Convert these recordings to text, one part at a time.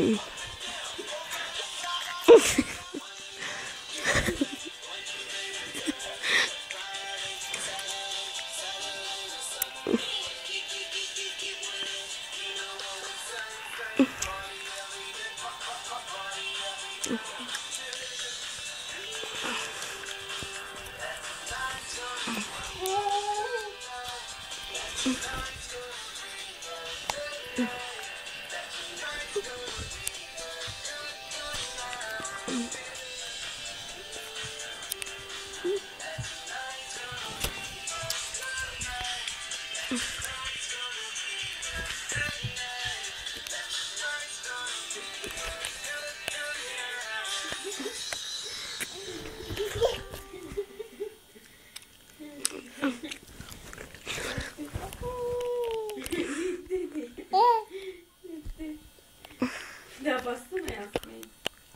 Ya bassana Yasmin.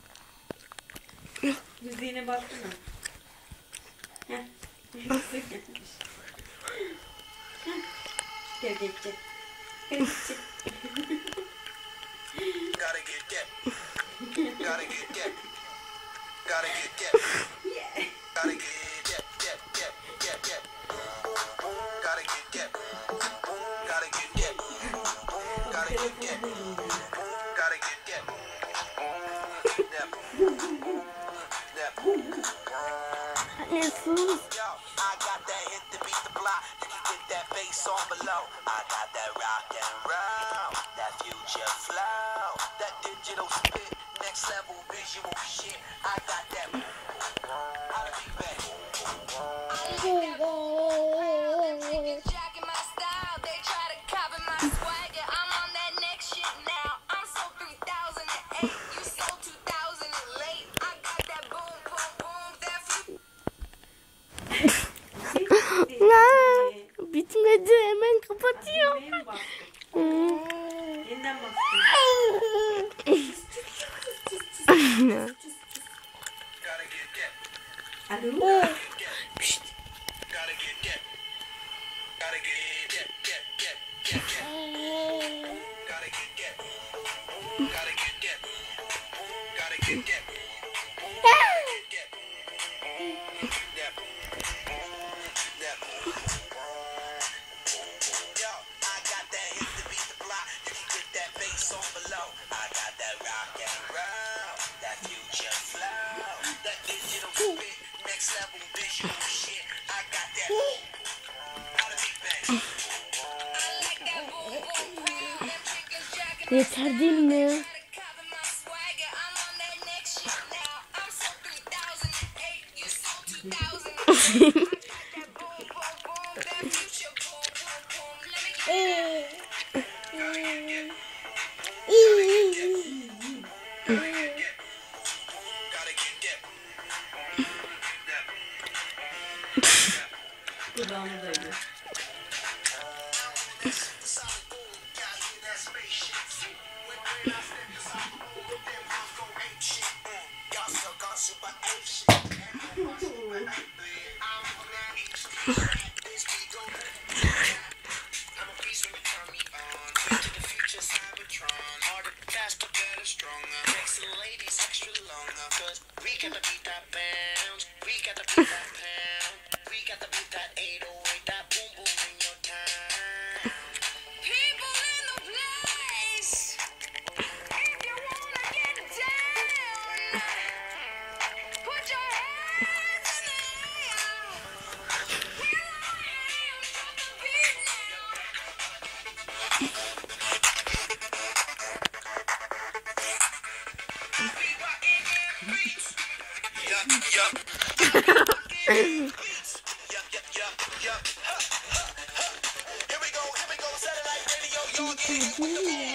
Müziğine bassana. Heh. Gel gel gel. Gel gel. Gotta get that. Gotta get that. Gotta get that. Gotta get that. Gotta get that. Gotta get that. Gotta get that. Gotta get that. Yo, I got that hit to beat the block. You can get that bass on below. I got that rock and roll, that future flow, that digital spit, next level visual shit. I got that. How to be back. Bitmedi, hemen kapatıyor. Yeniden bastım. Alo. Pişt. Yeter değil mi? Kulağını dayıyor. Here we go, Satellite Radio, y'all get it.